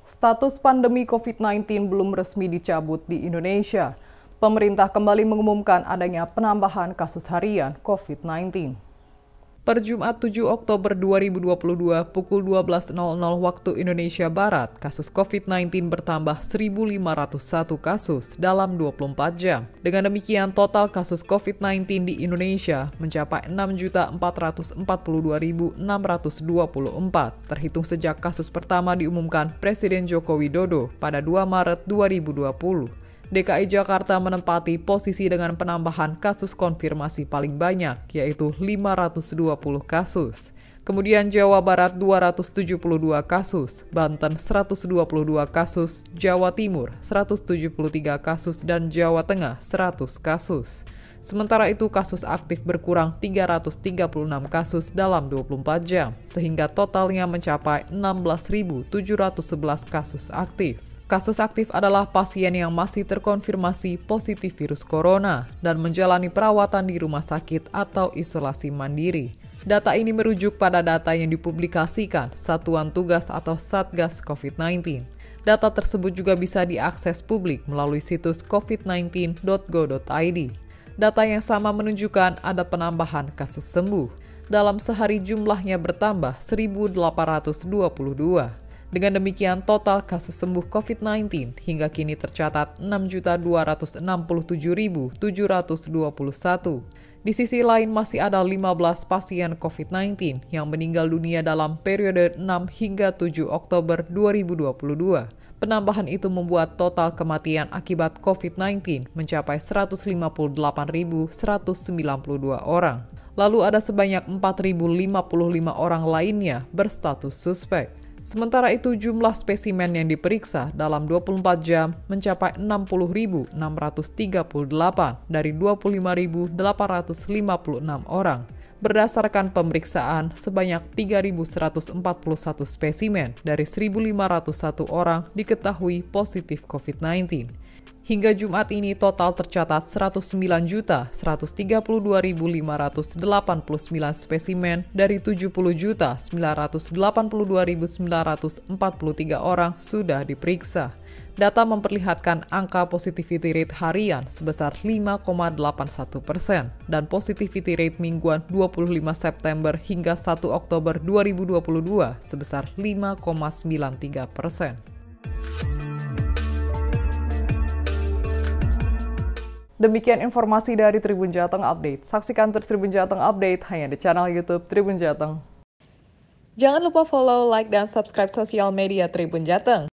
Status pandemi COVID-19 belum resmi dicabut di Indonesia. Pemerintah kembali mengumumkan adanya penambahan kasus harian COVID-19. Per Jumat 7 Oktober 2022 pukul 12.00 waktu Indonesia Barat, kasus COVID-19 bertambah 1.501 kasus dalam 24 jam. Dengan demikian, total kasus COVID-19 di Indonesia mencapai 6.442.624 terhitung sejak kasus pertama diumumkan Presiden Joko Widodo pada 2 Maret 2020. DKI Jakarta menempati posisi dengan penambahan kasus konfirmasi paling banyak, yaitu 520 kasus. Kemudian Jawa Barat 272 kasus, Banten 122 kasus, Jawa Timur 173 kasus, dan Jawa Tengah 100 kasus. Sementara itu kasus aktif berkurang 336 kasus dalam 24 jam, sehingga totalnya mencapai 16.711 kasus aktif. Kasus aktif adalah pasien yang masih terkonfirmasi positif virus corona dan menjalani perawatan di rumah sakit atau isolasi mandiri. Data ini merujuk pada data yang dipublikasikan Satuan Tugas atau Satgas COVID-19. Data tersebut juga bisa diakses publik melalui situs covid19.go.id. Data yang sama menunjukkan ada penambahan kasus sembuh. Dalam sehari jumlahnya bertambah 1.822. Dengan demikian, total kasus sembuh COVID-19 hingga kini tercatat 6.267.721. Di sisi lain, masih ada 15 pasien COVID-19 yang meninggal dunia dalam periode 6 hingga 7 Oktober 2022. Penambahan itu membuat total kematian akibat COVID-19 mencapai 158.192 orang. Lalu ada sebanyak 4.055 orang lainnya berstatus suspek. Sementara itu, jumlah spesimen yang diperiksa dalam 24 jam mencapai 60.638 dari 25.856 orang. Berdasarkan pemeriksaan, sebanyak 3.141 spesimen dari 1.501 orang diketahui positif COVID-19. Hingga Jumat ini total tercatat 109.132.589 spesimen dari 70.982.943 orang sudah diperiksa. Data memperlihatkan angka positivity rate harian sebesar 5,81% dan positivity rate mingguan 25 September hingga 1 Oktober 2022 sebesar 5,93%. Demikian informasi dari Tribun Jateng Update. Saksikan terus Tribun Jateng Update hanya di channel YouTube Tribun Jateng. Jangan lupa follow, like, dan subscribe sosial media Tribun Jateng.